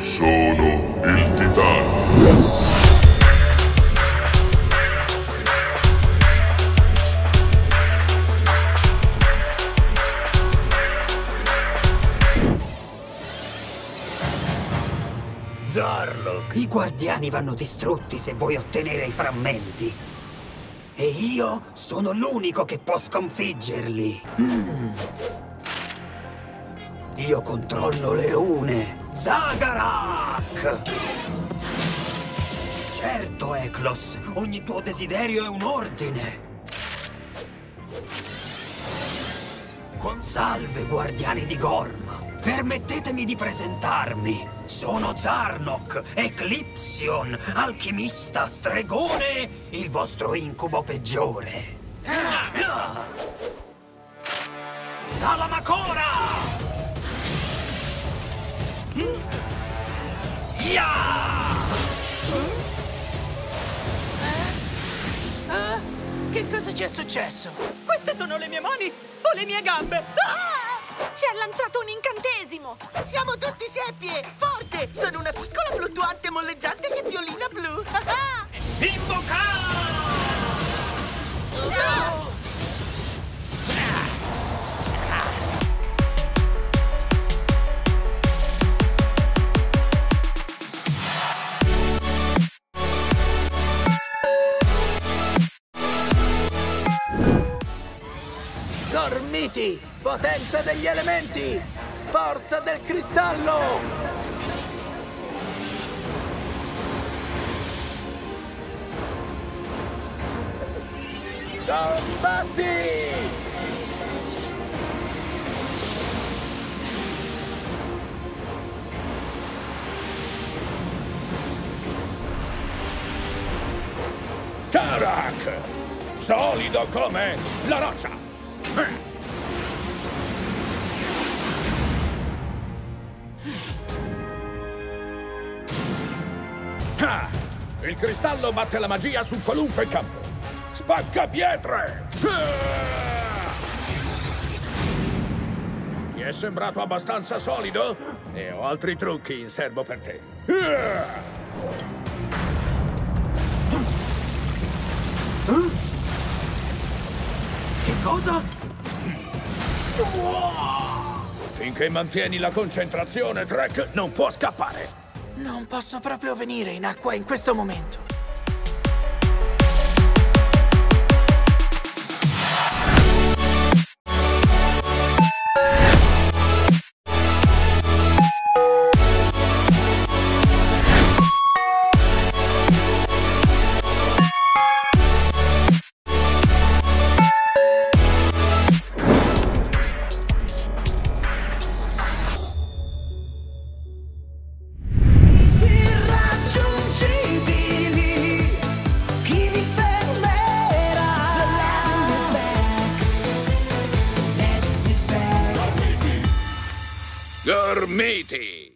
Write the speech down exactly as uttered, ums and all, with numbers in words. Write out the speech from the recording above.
Sono il Titano. Zarlok, i guardiani vanno distrutti se vuoi ottenere i frammenti. E io sono l'unico che può sconfiggerli. Mm. Io controllo le rune. Zagarak! Certo, Eklos, ogni tuo desiderio è un ordine. Salve, guardiani di Gorm. Permettetemi di presentarmi. Sono Zarnok, Eclipsion, alchimista, stregone, il vostro incubo peggiore. Salamakora! Ya! Ah, che cosa ci è successo? Queste sono le mie mani o le mie gambe? Ah! Ci ha lanciato un incantesimo! Siamo tutti seppie! Forte! Sono una piccola fluttuante molleggiante seppiolina blu! Invocare! No! Gormiti! Potenza degli elementi! Forza del cristallo! Combatti! Tarak! Solido come la roccia! Ah, il cristallo batte la magia su qualunque campo. Spacca pietre! Ah! Ti è sembrato abbastanza solido? E ho altri trucchi in serbo per te. Ah! Che cosa? Finché mantieni la concentrazione, Trek non può scappare. Non posso proprio venire in acqua in questo momento. Gormiti!